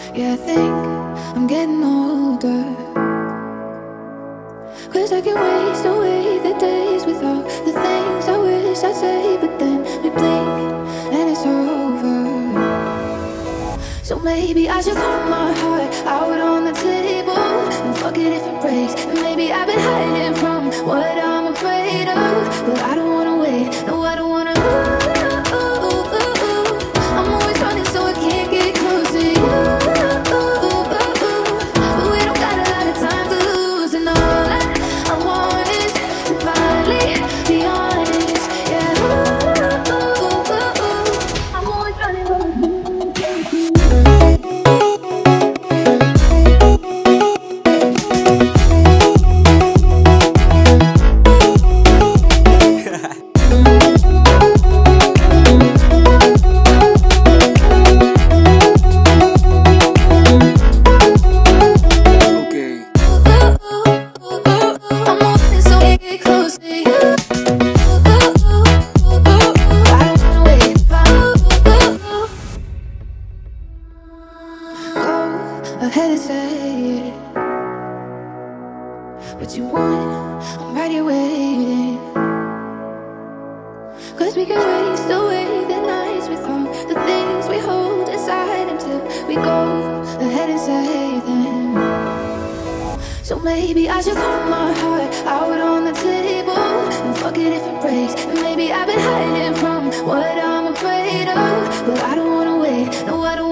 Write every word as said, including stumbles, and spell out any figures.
Yeah, I think I'm getting older, 'cause I can waste away the days without the things I wish I'd say. But then we blink and it's over. So maybe I should put my heart out on the table and fuck it if it breaks. And maybe I've been hiding from what I'm afraid of, but I don't wanna wait, no I don't wanna. Ooh, ooh, ooh, ooh. I'm always running so I can't get close to you. Ooh, ooh, ooh, ooh. But we don't got a lot of time to lose, and all I, I want is to finally be honest. Yeah, ooh, ooh, ooh, ooh. I'm always running from you. Ahead and say it, what you want, I'm right here waiting. 'Cause we can waste away the nights with all the things we hold inside until we go ahead and say them. So maybe I should put my heart out on the table and fuck it if it breaks. And maybe I've been hiding from what I'm afraid of, but I don't wanna wait, no I don't